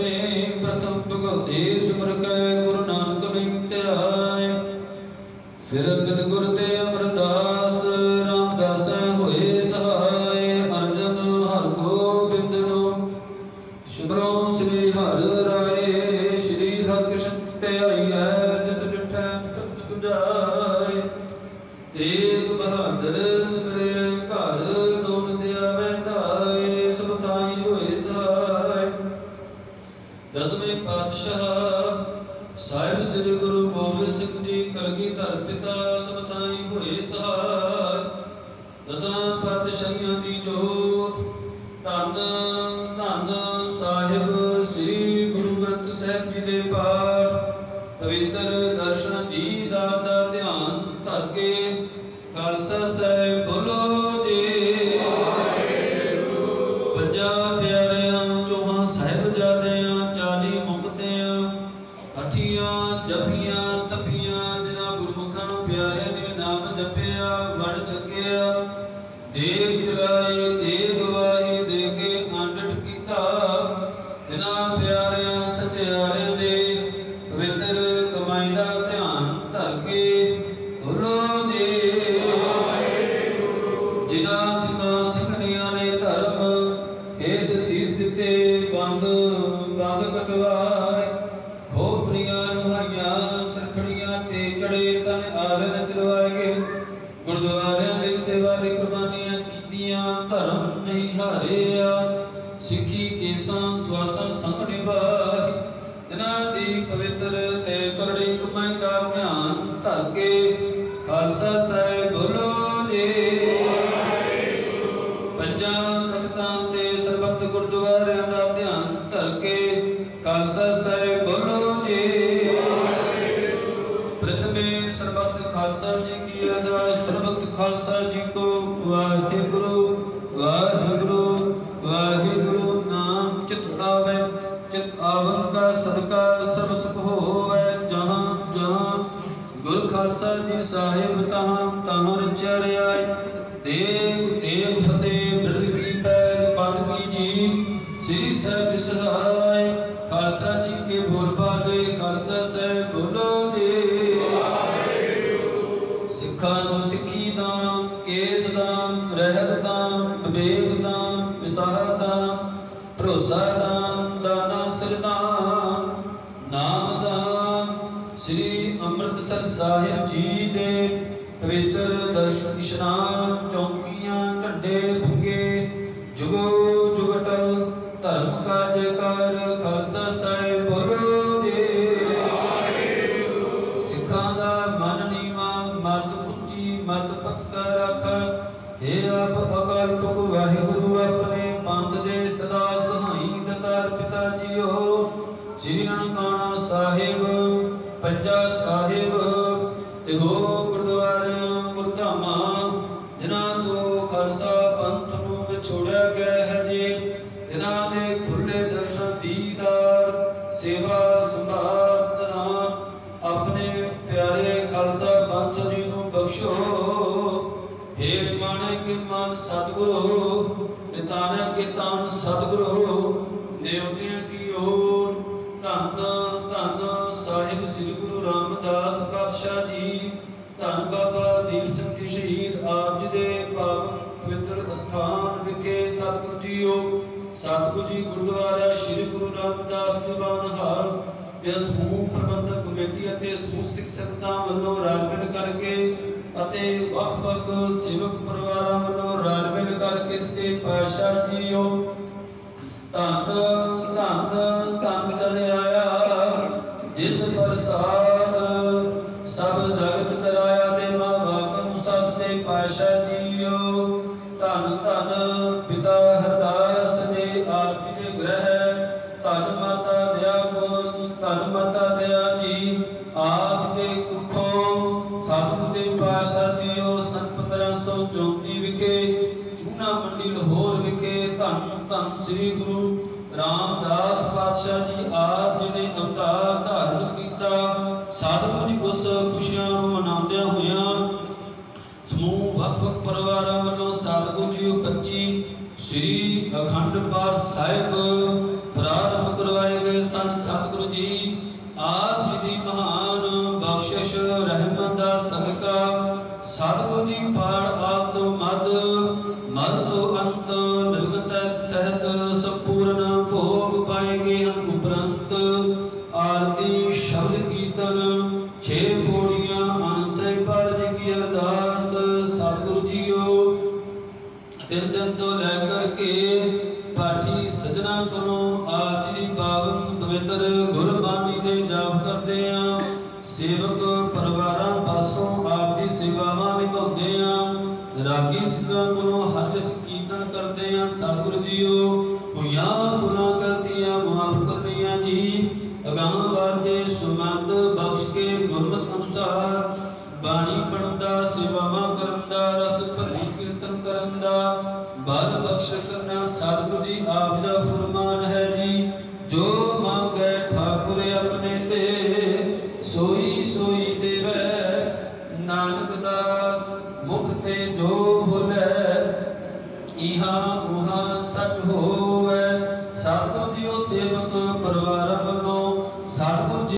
ने प्रथम भगवते सिमर कै गुरु नानक नहीं त्याय। फिर अगन गुर ते अमरदास रामदास होए सहाय। अर्जन हर गोबिंद नो शुभ्रों श्री हर राय। श्री हर कृष्ण ते आइयै जिस डिठै सत तुझाय। तेग बहादुर सिमरे घर नोन दिया बैठाए। सब ताई होए सहाय। दसवें पातशाह साहिब श्री गुरु गोबिंद सिंह जी कलगीधर पिता सब ताई होए सहाय। दसां पातशाहियां दी जोत धन धन साहिब श्री गुरु ग्रंथ साहिब जी दे पाठ पवित्र दर्शन दीदार दा ध्यान धर के खालसा साहिब बोलो जी। ਪੰਜਾਂ ਪਿਆਰਿਆਂ ਚੌਹਾਂ ਸਾਹਿਬਜ਼ਾਦਿਆਂ 40 ਮੁਕਤਿਆਂ ਹਠੀਆਂ ਜਪੀਆਂ ਤਪੀਆਂ ਜਿਨ੍ਹਾਂ ਗੁਰਮੁਖਾਂ ਪਿਆਰਿਆਂ ਨੇ ਨਾਮ ਜਪਿਆ ਵੜ ਚੱਕਿਆ ਦੇਗ ਚਲਾਈ ਦੇਗ ਗਵਾਈ ਦੇ ਕੇ ਅੰਡਠ ਕੀਤਾ। ਜਿਨ੍ਹਾਂ ਪਿਆਰਿਆਂ ਸਚਿਆਰਿਆਂ ਦੇ ਪਵਿੱਤਰ ਕਮਾਈ ਦਾ ਧਿਆਨ ਧਰ ਕੇ ਬੋਲੋ ਜੀ। ਜਿਨ੍ਹਾਂ ਸਿੰਘਾਂ ਸਿੰਘਣੀਆਂ ਨੇ ਧਰਮ ਹੇਠ ਸੀਸ ਦਿੱਤੇ ਬੰਦ ਬੰਦ ਕਟਵਾਏ। ਖੋਪਰੀਆਂ ਨੁਹਾਈਆਂ ਚਰਖੜੀਆਂ ਤੇ ਚੜੇ ਤਨ ਆਰਨ ਚਲਵਾਏ ਗਏ। ਗੁਰਦੁਆਰਿਆਂ ਦੀ ਸੇਵਾ ਦੀ ਕੁਰਬਾਨੀਆਂ ਕੀਤੀਆਂ ਧਰਮ ਨਹੀਂ ਹਾਰਿਆ। ਸਿੱਖੀ ਕੇਸਾਂ ਸਵਾਸਾਂ ਸੰਗ ਨਿਭਾਏ। ਜਿਨ੍ਹਾਂ ਦੀ ਪਵਿੱਤਰ ਤੇ ਕਰੜੀ ਕਮਾਈ ਦਾ ਧਿਆਨ ਧਰ ਕੇ ਖਾਲਸਾ ਸਾਹਿਬ ਬੋਲੋ ਜੀ। ਪੰਜਾਂ ਤਖਤਾਂ ਤੇ ਸਰਬੱਤ ਗੁਰਦੁਆਰਿਆਂ ਦਾ ਧਿਆਨ ਧਰ ਕੇ ਖਾਲਸਾ ਸਾਹਿਬ ਬੋਲੋ ਜੀ। ਪ੍ਰਥਮੇ ਸਰਬੱਤ ਖਾਲਸਾ ਜੀ ਕੀ ਅਰਦਾਸ। ਸਰਬੱਤ ਖਾਲਸਾ ਜੀ ਕੋ ਵਾਹਿਗੁਰੂ ਵਾਹਿਗੁਰੂ ਵਾਹਿਗੁਰੂ ਨਾਮ ਚਿਤ ਆਵੇ। चित आवन का सदका सर्व सुख होवे। जहाँ जहाँ गुरु खालसा जी साहिब तहाँ तहाँ रचड़िया। देव देव फतेह बिरद की पैद पद की जी श्री साहिब सहाय। खालसा जी के बोल पाले खालसा साहिब बोलो जी। सिखा नु सिखी दाम केस दाम रहत दाम विवेक दाम विसाह दाम भरोसा दाम दाना सरदाम नाम दान। श्री ਅੰਮ੍ਰਿਤਸਰ ਸਾਹਿਬ ਜੀ ਦੇ ਪਵਿੱਤਰ ਦਰਸ਼ਨ ਇਸ਼ਨਾਨ ਚੌਂਕੀਆਂ ਝੰਡੇ ਫੁੱਗੇ ਜੁਗੋ ਜੁਗਟਲ ਧਰਮ ਕਾ ਜੈਕਾਰ ਖਾਲਸਾ ਸਾਹਿਬ ਬੋਲੋ ਜੀ। ਸਿੱਖਾਂ ਦਾ ਮਨ ਨੀਵਾ ਮਤ ਉੱਚੀ ਮਤ ਪੱਕਾ ਰੱਖ। हे आप अकाल पुरख वाहिगुरु अपने पंथ दे सदा सहाई दतार पिता जीओ। श्री ननकाना साहिब पंजा साहिब ते हो गुरुद्वारियां गुरधामां जिन्हां तो खालसा पंथ नूं विछोड़िया गया है जी। जिन्हां दे खुले दर्शन दीदार सेवा संभाल दान अपने प्यारे खालसा पंथ जी नूं बख्शो। हे निमाणे के मान सतगुरु निताने के तान सतगुरु देवतियां की ओर। धन धन साहिब श्री गुरु रामदास पातशाह जी। धन बाबा दीप सिंह जी शहीद आप जी दे पावन पवित्र अस्थान विखे सतगुरु जीओ। सतगुरु जी गुरुद्वारा श्री गुरु रामदास दीवान हाल ਦੇ ਸਮੂਹ ਪ੍ਰਬੰਧਕ ਕਮੇਟੀ ਅਤੇ ਸਮੂਹ ਸਿੱਖ ਸੰਗਤਾਂ ਵੱਲੋਂ ਰਲ ਮਿਲ ਕਰਕੇ ਅਤੇ ਵੱਖ-ਵੱਖ ਸੇਵਕ ਪਰਿਵਾਰਾਂ ਵੱਲੋਂ ਰਲ ਮਿਲ ਕਰਕੇ ਸੱਚੇ ਪਾਤਸ਼ਾਹ ਜੀਓ ਧੰਨ ਧੰਨ ਧੰਨ ਤਰਿਆਇਆ ਜਿਸ ਪ੍ਰਸਾਦ ਸਭ ਜਗਤ ਤਰਾਇਆ ਦੇ ਮਾਂ ਬਾਪ ਨੂੰ ਸੱਚੇ ਪਾਤਸ਼ਾਹ ਜੀਓ। ਧੰਨ ਧੰਨ ਪਿਤਾ ਹਰਦਾਸ ਜੀ ਆਪ ਜੀ ਦੇ ਗ੍ਰਹਿ। ਧੰਨ ਮਾਤਾ ਦਇਆ ਧੰਨ ਮਾਤਾ ਦਇਆ ਜੀ ਆਪ ਦੇ ਕੁੱਖੋਂ ਸਤਿਗੁਰੂ ਜੀ ਪਾਤਸ਼ਾਹ ਜੀਓ ਸੰਨ 1534 ਵਿਖੇ ਚੂਨਾ ਮੰਡੀ ਲਾਹੌਰ ਵਿਖੇ ਧੰਨ ਧੰਨ ਸ੍ਰੀ ਗੁਰੂ ਰਾਮਦਾਸ ਪਾਤਸ਼ਾਹ ਜੀ ਆਪ ਜੀ ਨੇ ਅਵਤਾਰ ਧਾਰਨ ਕੀਤਾ। ਸਤਿਗੁਰੂ ਜੀ ਉਸ ਖੁਸ਼ੀਆਂ ਨੂੰ ਮਨਾਉਂਦਿਆਂ ਹੋਇਆਂ ਸਮੂਹ ਵੱਖ-ਵੱਖ ਪਰਿਵਾਰਾਂ ਵੱਲੋਂ ਸਤਿਗੁਰੂ ਜੀ 25 श्री अखंड पाठ साहिब प्रारंभ करवाए गए ਉਪਰੰਤ ਆਰਤੀ ਸ਼ਬਦ ਕੀਰਤਨ 6 ਪੌੜੀਆਂ ਆਨੰਦ ਸਾਹਿਬ ਪਾਲ ਜੀ ਕੀ ਅਰਦਾਸ। ਸਤਿਗੁਰੂ ਜੀਓ ਤਿੰਨ ਦਿਨ ਤੋਂ ਲੈ ਕਰਕੇ ਪਾਠੀ ਸਜਣਾ ਕੋਲੋਂ ਆਪ ਜੀ ਦੀ ਪਾਵਨ ਪਵਿੱਤਰ ਗੁਰਬਾਣੀ ਦੇ ਜਾਪ ਕਰਦੇ ਆ। ਸੇਵਕ ਪਰਿਵਾਰਾਂ ਪਾਸੋਂ ਆਪ ਦੀ ਸੇਵਾਵਾਂ ਨਿਭਾਉਂਦੇ ਆ। ਰਾਗੀ ਸਿੰਘਾਂ ਕੋਲੋਂ ਹਰ ਜਸ ਕੀਰਤਨ ਕਰਦੇ ਆ। ਸਤਿਗੁਰੂ ਜੀਓ ਹੋਈਆਂ ਗੁਨਾਹ ਗਲਤੀਆਂ ਮਾਫ ਕਰਨੀਆਂ ਜੀ। ਅਗਾਂਹ ਵਾਦੇ ਸੁਮੰਦ ਬਖਸ਼ ਕੇ ਗੁਰਮਤਿ ਅਨੁਸਾਰ ਬਾਣੀ ਪੜ੍ਹਨ ਦਾ, ਸੇਵਾਵਾਂ ਕਰਨ ਦਾ, ਰਸ ਭਰੀ ਕੀਰਤਨ ਕਰਨ ਦਾ ਬਲ ਬਖਸ਼ ਕਰਨਾ ਸਤਿਗੁਰੂ ਜੀ ਆਪ ਦਾ ਫਰਮਾਨ ਹੈ ਜੀ। ਜੋ ਮੰਗੈ ਠਾਕੁਰ ਆਪਣੇ ਤੇ ਸੋਈ ਸੋਈ ਦੇਵੈ। ਨਾਨਕ ਦਾਸ ਮੁਖ ਤੇ ਜੋ ਬੋਲੇ ਇਹਾਂ